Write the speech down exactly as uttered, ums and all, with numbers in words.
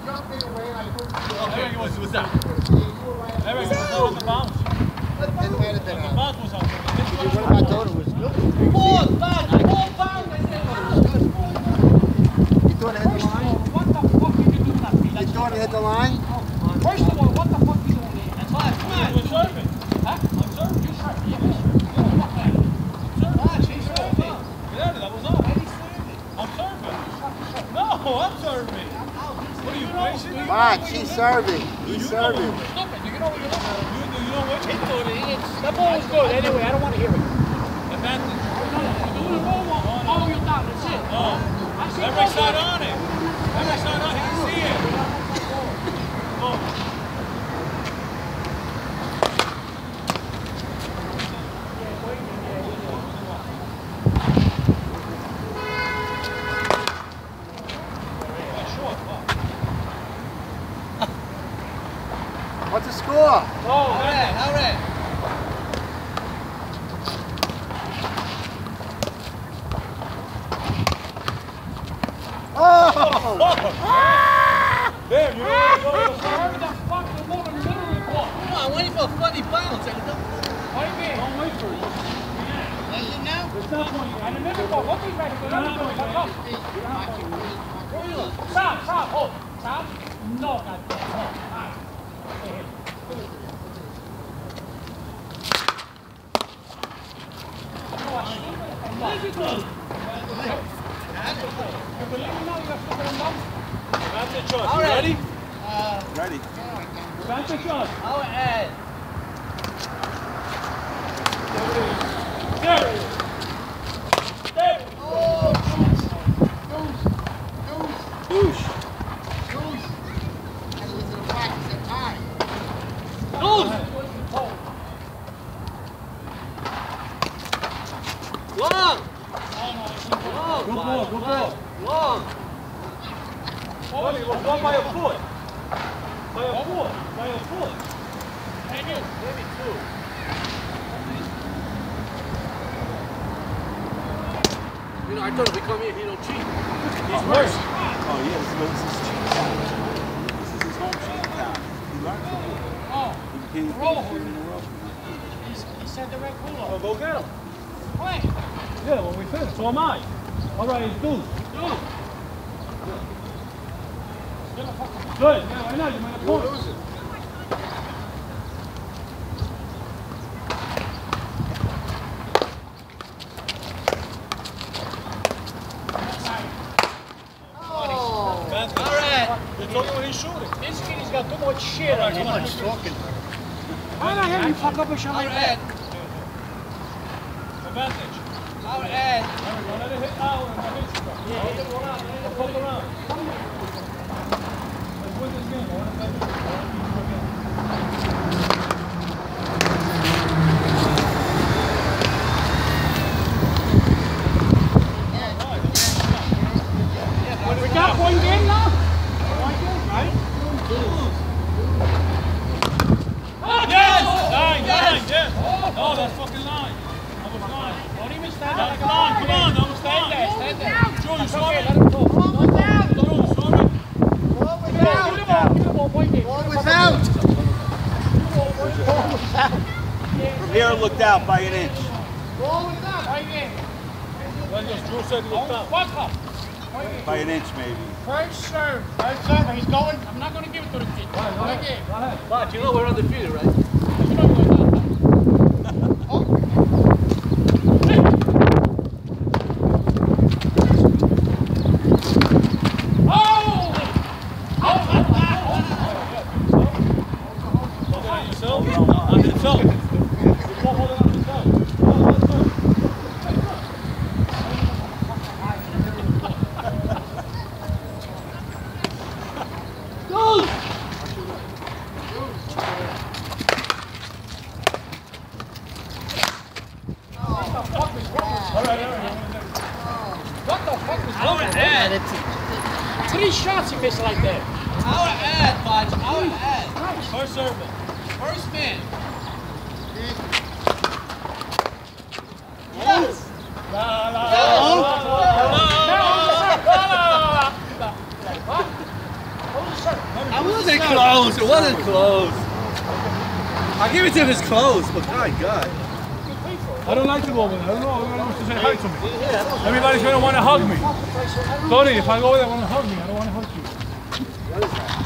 jumping away and I couldn't see it. Okay, what's, what's that? Everything was on the bounce. It might have been The out. bounce was on. What if I thought it was good? Four, five, four pounds. You thought it hit the line? What the fuck did you do that? You thought it hit the line? First of all, what the fuck you doing there? That's why. Come on. We're serving. Huh? I'm serving. You serving? Yeah, you serving. Fuck that. I'm serving. She's serving. Yeah, that was on. I'm serving. No, I'm serving. What are you crazy? Come on, she's serving. He's serving. Stupid. Do you know what you're looking at? You, you know what? It's good. It's, that ball was good. Anyway, I don't want to hear it. Advantage. You're doing a ball one. Follow your down. That's it. No. I see Every side on it. Every side on it. He can see it. Oh. What's the score? Oh, all right, all right. Oh! Damn, you know what? Where the fuck is the ball in the middle of the court? Come on, waiting for a funny bounce. And don't, What do you mean? Don't wait for it. is it now? It's not funny. And the middle ball, what is ready for the middle ball? Come on. Where are you looking? Stop, stop, hold. Stop. No, goddamn. Hold. All right. Okay, here. Advantage shot. All You right. ready? Uh, Ready. Advantage shot. I'll add. There it is. There it is. Oh, Douche. long. Good ball, good ball. Long. Oh, it was one by a foot. By a foot. By a foot. Maybe two. You know, I thought if we come here, he don't cheat. He's worse. Oh, yeah, this is his cheat town. This is his home cheat town. He learned from it. Oh, He, he, roll. he, he, He said the red cooler. Oh, go get him. Wait. Yeah, when we finish. So am I. All right, it's due. Dude. Good. Yeah, I know. You made a point. lose it. Oh. Advantage. All right. You're talking when he's shooting. This kid has got too much shit on him. Much talking. Why not have you fuck up a shot I'll like that? add. Advantage. I'll add. Don't let it hit out and not hit you. Yeah, hit one out. Don't fuck around. Let's win this game. I want to play this. I want to beat you again. We got one game now? One game, right? Yes! Nine, nine, yes! No, that's fucking nine. That was nine. Don't even stand Come there like a on, monkey. come on, that was Stand there, nine. stand there. Joe, you That's saw okay, it? let him go. Ball was out. Joe, you saw it? Ball was Give me the ball, out. give me the ball, point game. Ball was out. Ball was out. From here, it looked out by an inch. Ball was out. Point game. Well, just Drew said he looked out. Fuck up. Point game. By an inch, maybe. First serve. First serve. He's going. I'm not going to give it to the kid. Go ahead, go Point ahead. game. Go ahead. But you know we're undefeated, right? You know you're not, huh? Hold it on yourself? On yourself. You won't hold it on yourself. Hold it on yourself. All right, all right. What the fuck is I wrong would with him? add. Three shots he missed like that. I would add, Budge. I would add. First serve. First man. Yes. La, la, la, Hello? la, la, la, la, la. What? Hold the shirt. close. It wasn't close. I'll give it to him if it's close, but my God. I don't like to go over there. I don't know. Everybody wants to say hi to me. Everybody's going to want to hug me. Tony, if I go over there, they want to hug me. I don't want to hug you. What is that?